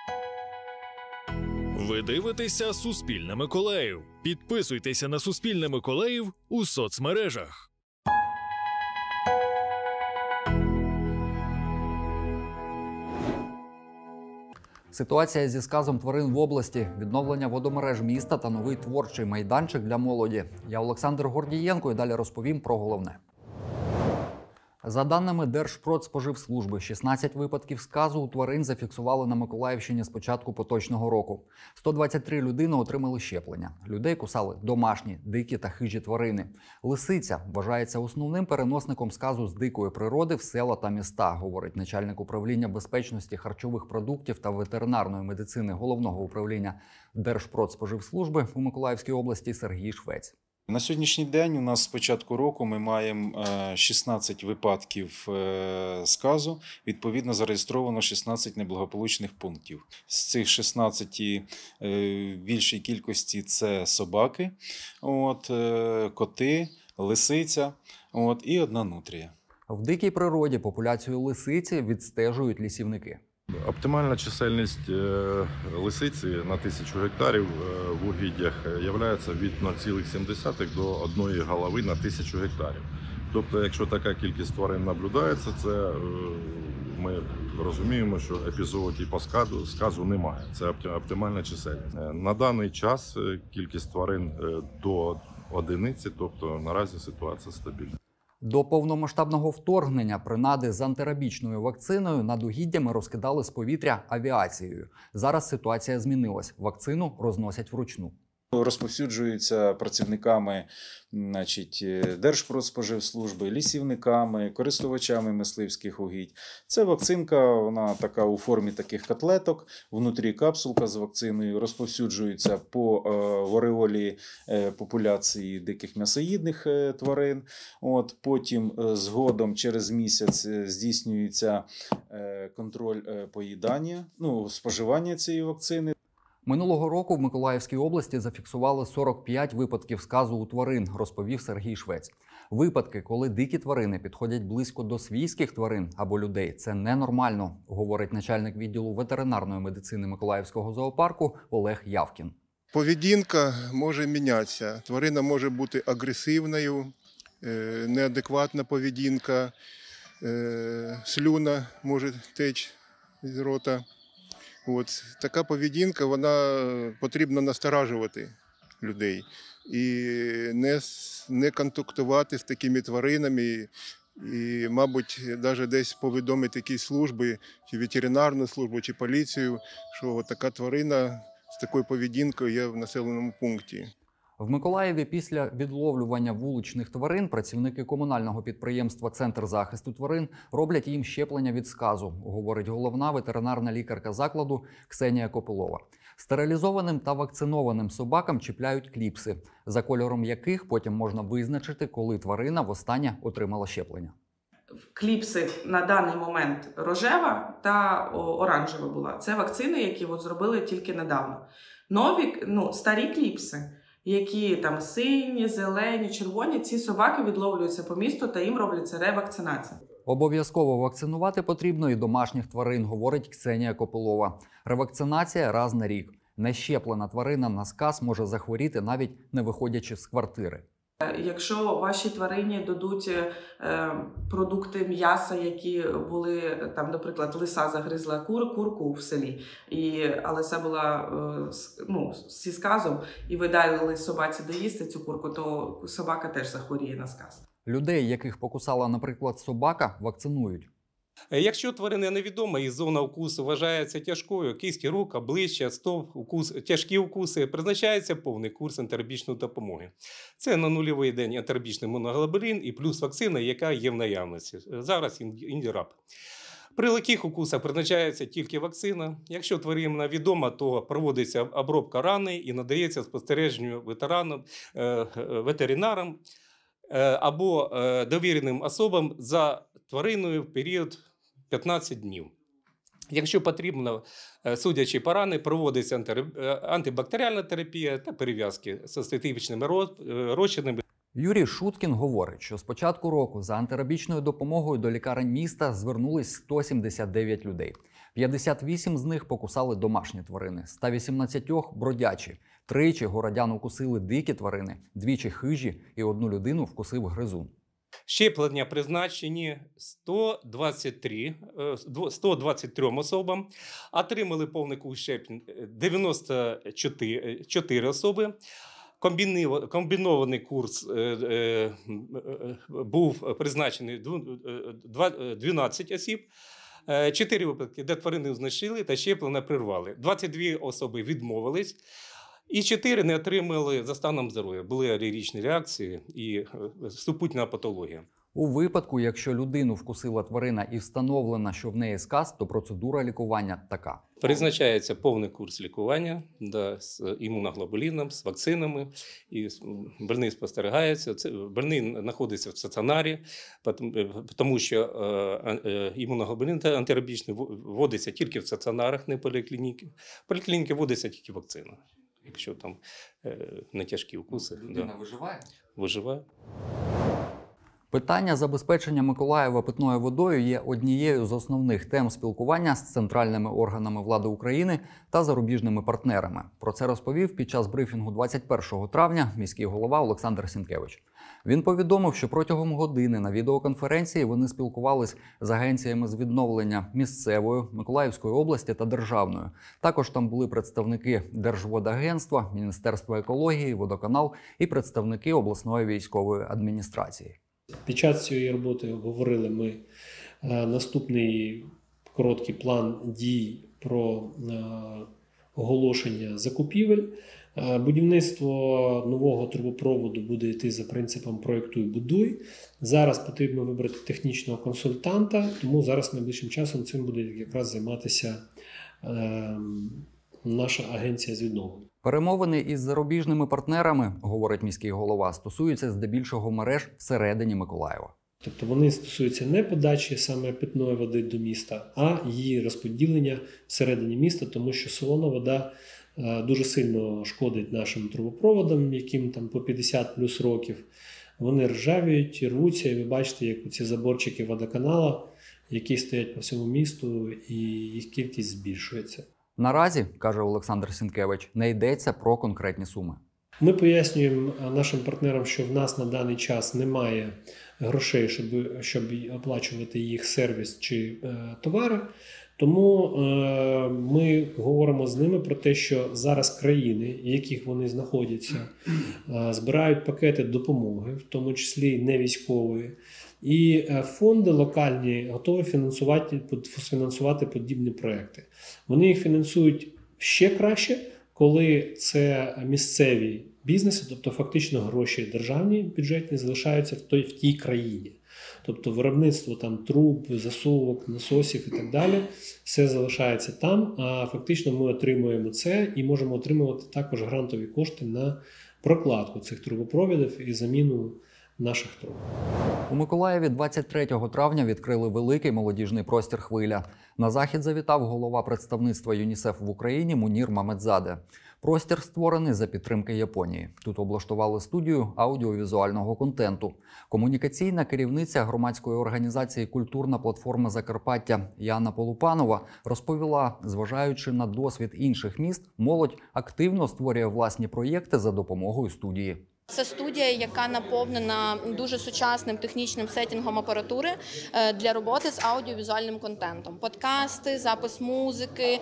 Ви дивитеся «Суспільне Миколаїв». Підписуйтеся на «Суспільне Миколаїв» у соцмережах. Ситуація зі сказом тварин в області, відновлення водомереж міста та новий творчий майданчик для молоді. Я Олександр Гордієнко і далі розповім про головне. За даними Держпродспоживслужби, 16 випадків сказу у тварин зафіксували на Миколаївщині з початку поточного року. 123 людини отримали щеплення. Людей кусали домашні, дикі та хижі тварини. Лисиця вважається основним переносником сказу з дикої природи в села та міста, говорить начальник управління безпечності харчових продуктів та ветеринарної медицини Головного управління Держпродспоживслужби у Миколаївській області Сергій Швець. На сьогоднішній день у нас з початку року ми маємо 16 випадків сказу, відповідно зареєстровано 16 неблагополучних пунктів. З цих 16 в більшій кількості це собаки, коти, лисиця і одна нутрія. В дикій природі популяцію лисиці відстежують лісівники. Оптимальна чисельність лисиці на 1000 гектарів в угіддях є від 0,7 до 1 голови на 1000 гектарів. Тобто, якщо така кількість тварин наблюдається, це ми розуміємо, що епізоотії по сказу немає. Це оптимальна чисельність. На даний час кількість тварин до одиниці, тобто наразі ситуація стабільна. До повномасштабного вторгнення принади з антирабічною вакциною над угіддями розкидали з повітря авіацією. Зараз ситуація змінилась. Вакцину розносять вручну. Розповсюджуються працівниками Держпродспоживслужби, лісівниками, користувачами мисливських угідь. Це вакцинка, вона така у формі таких котлеток, внутрі капсулка з вакциною, розповсюджується по ореолі популяції диких м'ясоїдних тварин. Потім згодом через місяць здійснюється контроль поїдання, споживання цієї вакцини. Минулого року в Миколаївській області зафіксували 45 випадків сказу у тварин, розповів Сергій Швець. Випадки, коли дикі тварини підходять близько до свійських тварин або людей, це ненормально, говорить начальник відділу ветеринарної медицини Миколаївського зоопарку Олег Явкін. Поведінка може мінятися. Тварина може бути агресивною, неадекватна поведінка, слюна може течь з рота. Така поведінка, вона потрібно насторажувати людей і не контактувати з такими тваринами, і, мабуть, навіть десь повідомити якісь служби, чи ветеринарну службу, чи поліцію, що така тварина з такою поведінкою є в населеному пункті. В Миколаєві після відловлювання вуличних тварин працівники комунального підприємства «Центр захисту тварин» роблять їм щеплення від сказу, говорить головна ветеринарна лікарка закладу Ксенія Копилова. Стерилізованим та вакцинованим собакам чіпляють кліпси, за кольором яких потім можна визначити, коли тварина востаннє отримала щеплення. Кліпси на даний момент рожева та оранжева була. Це вакцини, які зробили тільки недавно. Старі кліпси, які там сині, зелені, червоні, ці собаки відловлюються по місту та їм робляться ревакцинація. Обов'язково вакцинувати потрібно і домашніх тварин, говорить Ксенія Копилова. Ревакцинація раз на рік. Нещеплена тварина на сказ може захворіти, навіть не виходячи з квартири. Якщо вашій тварині дадуть продукти м'яса, які були, наприклад, лиса загризла курку в селі, але це була зі сказом, і ви дали собаці доїсти цю курку, то собака теж захворіє на сказ. Людей, яких покусала, наприклад, собака, вакцинують. Якщо тварина невідома і зона укусу вважається тяжкою, кисті рук, обличчя, стоп, тяжкі укуси, призначається повний курс антирабічної допомоги. Це на нульовий день антирабічний моноглобулін і плюс вакцина, яка є в наявності. Зараз індіраб. При легких укусах призначається тільки вакцина. Якщо тварина відома, то проводиться обробка рани і надається спостереженню ветеринарам або довіреним особам за твариною в період 15 днів. Якщо потрібно, судячи по рани, проводиться антибактеріальна терапія та перев'язки з естетичними розчинами. Юрій Шуткін говорить, що з початку року за антирабічною допомогою до лікарень міста звернулись 179 людей. 58 з них покусали домашні тварини, 118 – бродячі. Тричі городян укусили дикі тварини, двічі хижі і одну людину вкусив гризун. Щеплення призначені 123 особам, отримали повний курс щеплень 94 особи. Комбінований курс був призначений 12 осіб. 4 випадки, де тварини знищили та щеплення прервали. 22 особи відмовились. І 4 не отримали за станом здоров'я. Були алергічні реакції і супутня патологія. У випадку, якщо людину вкусила тварина і встановлено, що в неї сказ, то процедура лікування така. Призначається повний курс лікування з імуноглобуліном, з вакцинами. І больний спостерігається. Больний знаходиться в стаціонарі, тому що імуноглобулін антирабічний вводиться тільки в стаціонарах, не в поліклініки. В поліклініки вводиться тільки вакцина. Якщо там не тяжкі укуси. Людина виживає? Виживає. Питання забезпечення Миколаєва питною водою є однією з основних тем спілкування з центральними органами влади України та зарубіжними партнерами. Про це розповів під час брифінгу 21 травня міський голова Олександр Сінкевич. Він повідомив, що протягом години на відеоконференції вони спілкувались з агенціями з відновлення місцевої, Миколаївської області та державної. Також там були представники Держводагентства, Міністерства екології, Водоканал і представники обласної військової адміністрації. Під час цієї роботи обговорили ми наступний короткий план дій про оголошення закупівель. Будівництво нового трубопроводу буде йти за принципом «проєктуй, будуй». Зараз потрібно вибрати технічного консультанта, тому зараз найближчим часом цим буде якраз займатися наша агенція з відновлення. Перемовини із зарубіжними партнерами, говорить міський голова, стосуються здебільшого мереж всередині Миколаєва. Тобто вони стосуються не подачі саме питної води до міста, а її розподілення всередині міста, тому що солона вода дуже сильно шкодить нашим трубопроводам, яким там по 50 плюс років. Вони ржавіють, рвуться, і ви бачите, як ці заборчики водоканала, які стоять по всьому місту, і їх кількість збільшується. Наразі, каже Олександр Сінкевич, не йдеться про конкретні суми. Ми пояснюємо нашим партнерам, що в нас на даний час немає грошей, щоб оплачувати їх сервіс чи товари. Тому ми говоримо з ними про те, що зараз країни, в яких вони знаходяться, збирають пакети допомоги, в тому числі не військової. І фонди локальні готові фінансувати подібні проекти. Вони їх фінансують ще краще, коли це місцеві бізнеси, тобто фактично гроші державні, бюджетні, залишаються в тій країні. Тобто виробництво там труб, засувок, насосів і так далі, все залишається там, а фактично ми отримуємо це і можемо отримувати також грантові кошти на прокладку цих трубопровідів і заміну наших труб. У Миколаєві 23 травня відкрили великий молодіжний простір «Хвиля». На захід завітав голова представництва ЮНІСЕФ в Україні Мунір Мамедзаде. Простір створений за підтримки Японії. Тут облаштували студію аудіовізуального контенту. Комунікаційна керівниця громадської організації «Культурна платформа Закарпаття» Яна Полупанова розповіла, зважаючи на досвід інших міст, молодь активно створює власні проєкти за допомогою студії. Це студія, яка наповнена дуже сучасним технічним сеттингом апаратури для роботи з аудіовізуальним контентом. Подкасти, запис музики,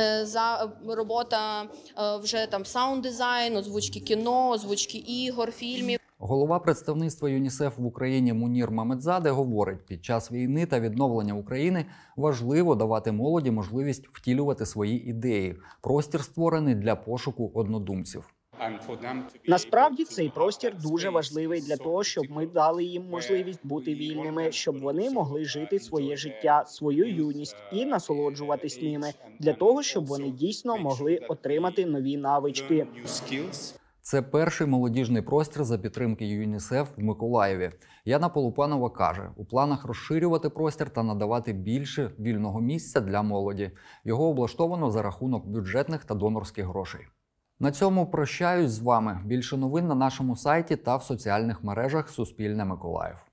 робота вже там саунд-дизайн, озвучки кіно, озвучки ігор, фільмів. Голова представництва ЮНІСЕФ в Україні Мунір Мамедзаде говорить, під час війни та відновлення України важливо давати молоді можливість втілювати свої ідеї. Простір створений для пошуку однодумців. Насправді цей простір дуже важливий для того, щоб ми дали їм можливість бути вільними, щоб вони могли жити своє життя, свою юність і насолоджуватись ними, для того, щоб вони дійсно могли отримати нові навички. Це перший молодіжний простір за підтримки ЮНІСЕФ в Миколаєві. Яна Полупанова каже, у планах розширювати простір та надавати більше вільного місця для молоді. Його облаштовано за рахунок бюджетних та донорських грошей. На цьому прощаюсь з вами. Більше новин на нашому сайті та в соціальних мережах Суспільне Миколаїв.